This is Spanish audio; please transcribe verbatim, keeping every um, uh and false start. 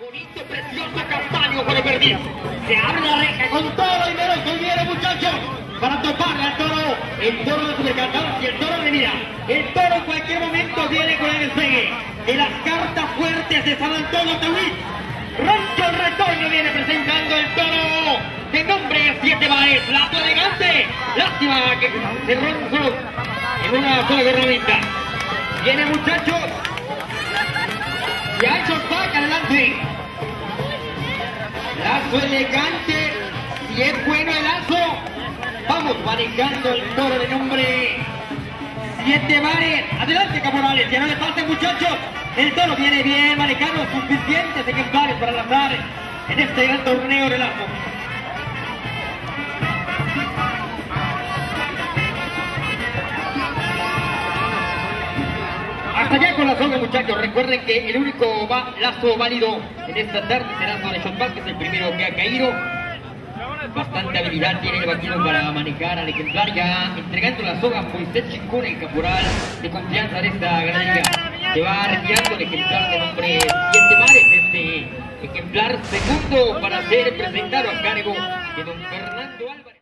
Bonito, precioso castaño por el perdiz. Se abre la reja con todo y menos que viene, muchachos, para toparle al toro. El toro de Supercantón y el toro de Mira. El toro en cualquier momento viene con el despegue de las cartas fuertes de San Antonio Tehuí. Rancho el Retoño viene presentando el toro de nombre Siete Mares. Lazo elegante. Lástima que se rompió en una sola herramienta. Viene, muchachos. Ya hecho saca adelante. Lazo elegante. Si es bueno el lazo. Vamos manejando el toro de nombre Siete Mares. Adelante, caporales. Ya no le pasen, muchachos. El toro viene bien manejando suficientes ejemplares para lanzar en este gran torneo de lazo. Hasta allá con la soga, muchachos. Recuerden que el único va, lazo válido en esta tarde será sobre Shotback, que es el primero que ha caído. Bastante habilidad tiene el vaquero para manejar al ejemplar, ya entregando la soga Moisés Chicún, el caporal de confianza de esta ganadería. Se va retirando el ejemplar de nombre Siete Mares, este ejemplar segundo para ser presentado a cargo de don Fernando Álvarez.